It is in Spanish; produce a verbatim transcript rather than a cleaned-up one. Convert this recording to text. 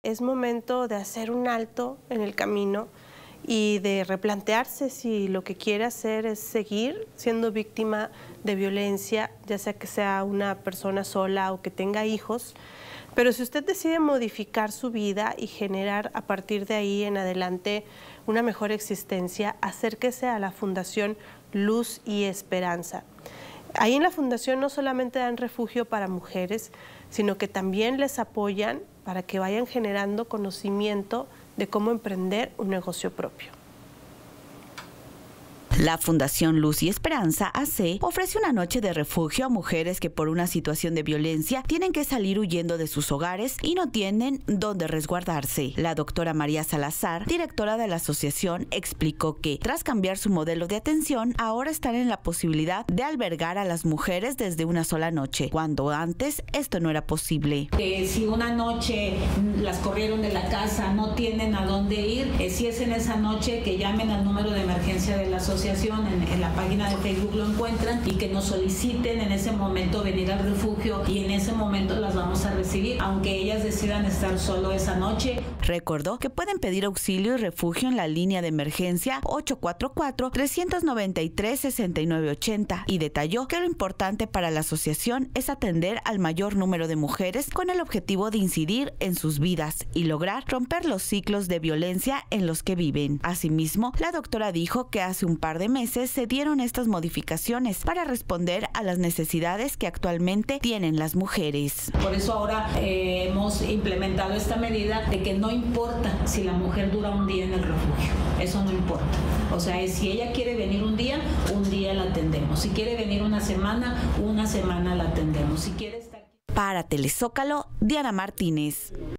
es momento de hacer un alto en el camino y de replantearse si lo que quiere hacer es seguir siendo víctima de violencia, ya sea que sea una persona sola o que tenga hijos. Pero si usted decide modificar su vida y generar a partir de ahí en adelante una mejor existencia, acérquese a la Fundación Luz y Esperanza. Ahí en la fundación no solamente dan refugio para mujeres, sino que también les apoyan para que vayan generando conocimiento de cómo emprender un negocio propio. La Fundación Luz y Esperanza A C ofrece una noche de refugio a mujeres que por una situación de violencia tienen que salir huyendo de sus hogares y no tienen dónde resguardarse. La doctora María Salazar, directora de la asociación, explicó que tras cambiar su modelo de atención, ahora están en la posibilidad de albergar a las mujeres desde una sola noche, cuando antes esto no era posible. Eh, si una noche las corrieron de la casa, no tienen a dónde ir, eh, si es en esa noche que llamen al número de emergencia de la asociación. En, en la página de Facebook lo encuentran y que nos soliciten en ese momento venir al refugio y en ese momento las vamos a recibir, aunque ellas decidan estar solo esa noche. Recordó que pueden pedir auxilio y refugio en la línea de emergencia ocho cuatro cuatro, tres nueve tres, seis nueve ocho cero y detalló que lo importante para la asociación es atender al mayor número de mujeres con el objetivo de incidir en sus vidas y lograr romper los ciclos de violencia en los que viven. Asimismo, la doctora dijo que hace un par de meses se dieron estas modificaciones para responder a las necesidades que actualmente tienen las mujeres. Por eso ahora eh, hemos implementado esta medida de que no importa si la mujer dura un día en el refugio, eso no importa. O sea, es, si ella quiere venir un día, un día la atendemos. Si quiere venir una semana, una semana la atendemos. Si quiere estar... Para Telezócalo, Diana Martínez.